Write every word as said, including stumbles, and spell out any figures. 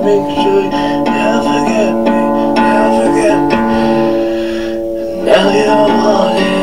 make sure you never forget me, never forget me. Now you're wanting